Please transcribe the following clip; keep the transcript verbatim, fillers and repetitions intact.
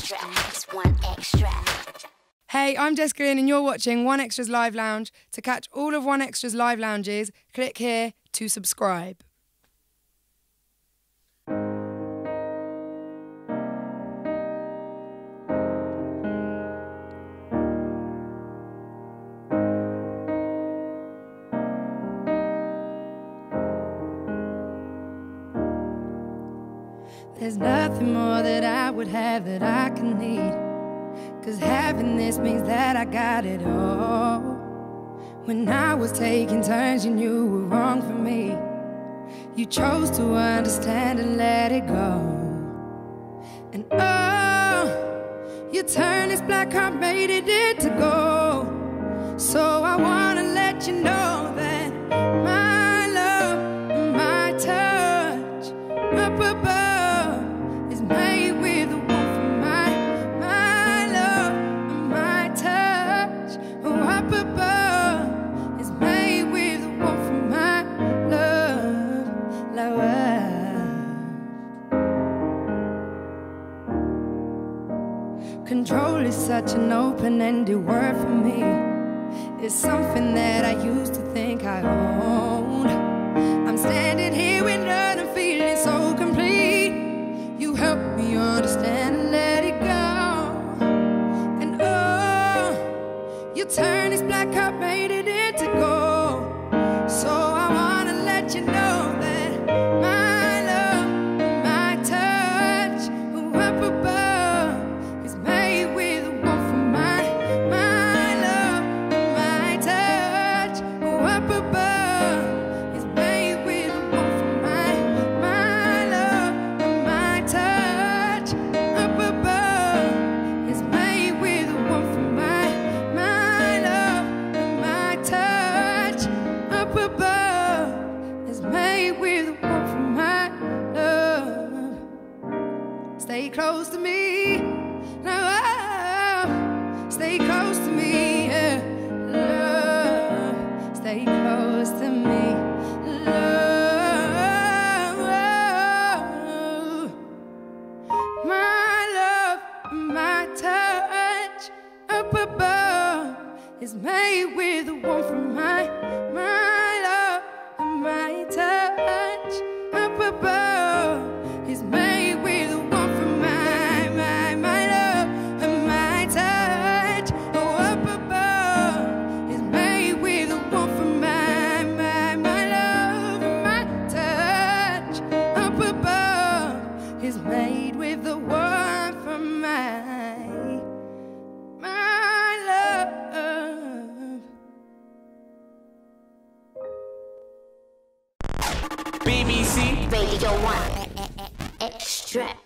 extra. It's one extra. Hey, I'm Jess Glynne and you're watching One Extra's Live Lounge. To catch all of One Extra's live lounges, click here to subscribe. There's nothing more that I would have that I can need, 'cause having this means that I got it all. When I was taking turns, you knew were wrong for me. You chose to understand and let it go. And oh, you turned this black heart, made it into gold. So I wanna let you know that my love, my touch up above is made with a warmth from my, my love, my touch. Oh, up above is made with a warmth from my love, love. Control is such an open-ended word for me. It's something that I used to think I owned. I'm standing here with nothing, feeling so complete. You helped me understand and let it go. And oh, you turned this black heart, made it into gold. So I wanna let you know that my love, my touch, oh, up above is made with a warmth from my, my love, my touch, oh, up above is made with a warmth from my, my love, my touch, up above is made with a warmth from my, my love, my touch, up above is made with a warmth from my love. Stay close to me, love. Stay close to me, yeah. Love. Stay close to me, love. My love, my touch, up above is made with a warmth from my, my love, my touch, up above is made with a warmth from my, my, my love, my touch, oh, up above is made with a warmth from my, my, my love, my touch, up above is made with the warmth from my, my love. B B C Radio one Extra.